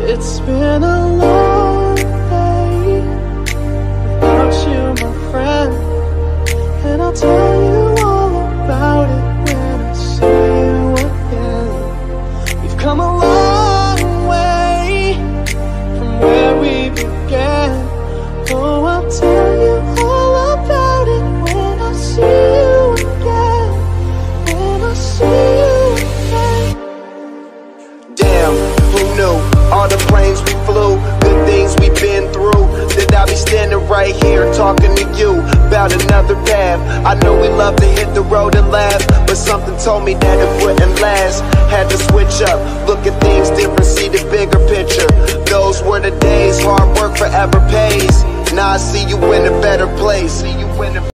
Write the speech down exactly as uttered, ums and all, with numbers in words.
It's been a long day without you, my friend, and I'll tell you all about it when I see you again. We've come a long way from where we began. Oh, I'll tell you all about it when I see you again. When I see you again. Damn, who knew? All the planes we flew, good things we've been through, that I'll be standing right here talking to you about another path. I know we love to hit the road and laugh, but something told me that it wouldn't last. Had to switch up, look at things different, see the bigger picture. Those were the days, hard work forever pays. Now I see you in a better place. See you in a